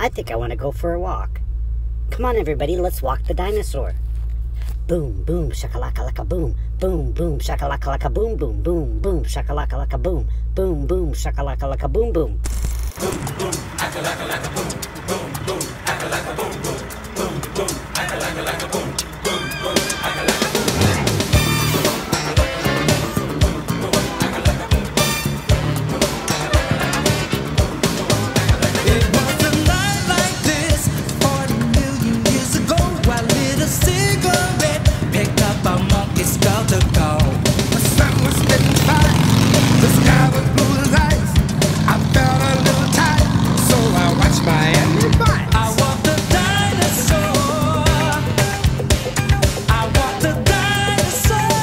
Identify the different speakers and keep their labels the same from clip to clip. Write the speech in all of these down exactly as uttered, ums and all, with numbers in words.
Speaker 1: I think I want to go for a walk. Come on, everybody, let's walk the dinosaur. Boom, boom, shakalaka-laka boom. Boom, boom, shakalaka-laka boom, boom, boom, boom, shakalaka-laka boom. Boom, boom, shakalaka-laka boom, boom.
Speaker 2: Boom, boom, akalaka-laka boom. Boom, boom, akalaka boom, boom. Boom, boom, akalaka-laka boom. Boom, boom, akalaka boom.
Speaker 3: It was a night like this forty million years ago. I lit a cigarette, picked up a monkey skull to go. The sun was getting hot, the sky was blue as ice. I felt a little tight, so I watched my everybody. I walked the dinosaur. I walked the dinosaur.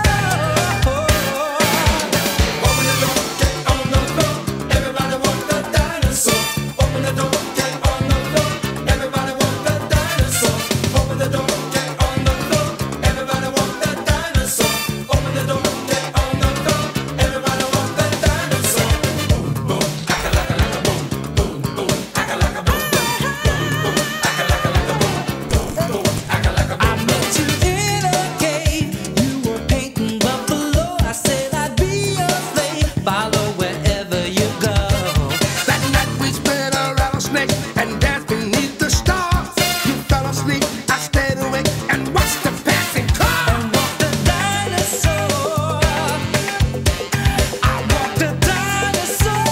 Speaker 2: Open the door, get on the floor. Everybody walk the dinosaur. Open the door, get on the floor. Everybody walk the dinosaur. Open the door, get on the floor. Everybody walk the dinosaur. Open the door, get on the floor. Everybody walk the dinosaur. Boom, boom, akalaka-laka boom. Boom, boom, akalaka boom. Boom, boom, akalaka-laka boom. Boom, boom, akalaka
Speaker 3: I
Speaker 2: boom.
Speaker 3: met you in a cave. You were painting buffalo. I said I'd be your slave. Follow wherever you go. That night we spent a rattlesnake and danced beneath the stars. You fell asleep. I stayed awake and watched the passing car. And walked the dinosaur. I walked the dinosaur.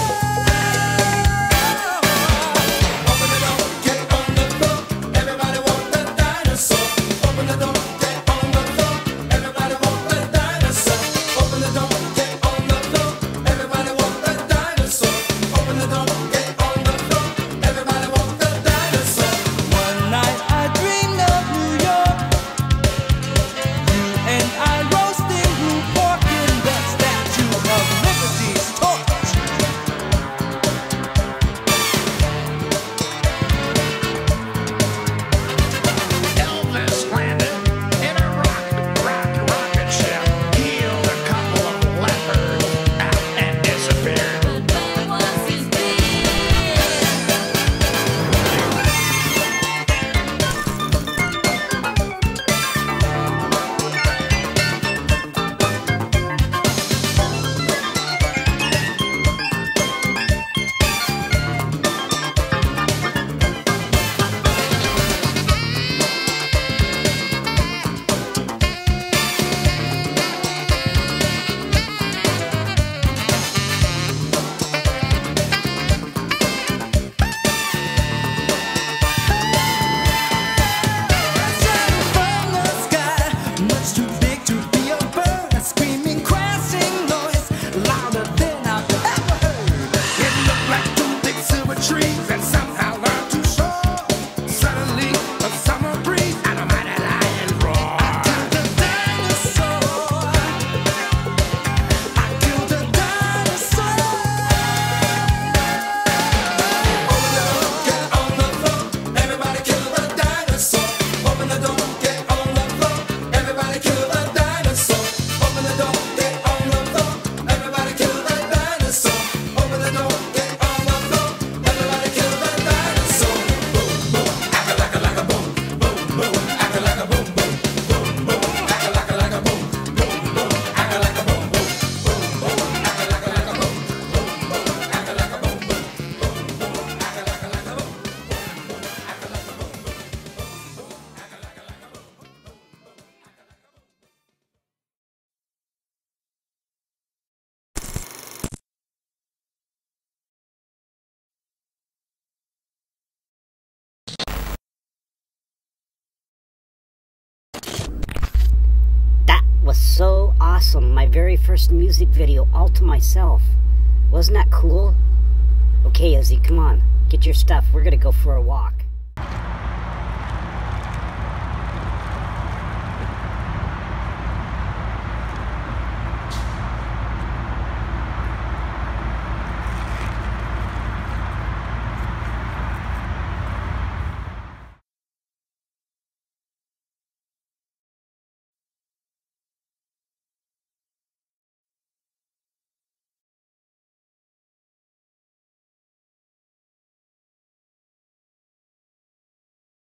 Speaker 2: Open the door, get on the floor. Everybody walk the dinosaur. Open the door, get on the floor. Everybody walk the dinosaur. Open the door, get on the floor. Everybody walk the dinosaur. Open the door, get on the floor. Everybody walk the dinosaur.
Speaker 3: One night I dreamed of New York. You and I roasting blue pork in the Statue of Liberty's torch.
Speaker 4: Elvis landed in a rock, rock, rocket ship. Healed a couple of leopards out and disappeared.
Speaker 3: Shine from the sky, much too big to be a bird. A screaming, crashing noise, louder than I've ever heard.
Speaker 4: It looked like two big silver trees that somehow learned to soar. Suddenly, a summer breeze and a mighty lion roar.
Speaker 3: Killed the dinosaur. I killed the dinosaur.
Speaker 2: Open the door, get on the floor. Everybody kill the dinosaur. Open the door, get on the floor. Everybody kill the dinosaur. Open the door, get on the floor. Everybody kill the dinosaur. Open the door, get on the floor. Everybody kill the dinosaur. Boom, boom, akalaka-laka boom. Boom, boom, akalaka boom, boom. Boom, boom, akalaka-laka boom. Boom, boom, akalaka boom, boom. Boom, boom, akalaka-laka boom. Boom, boom, akalaka boom, boom. Boom, boom, akalaka-laka boom.
Speaker 1: That was so awesome. My very first music video all to myself. Wasn't that cool? Okay, Ozzy, come on. Get your stuff. We're gonna go for a walk.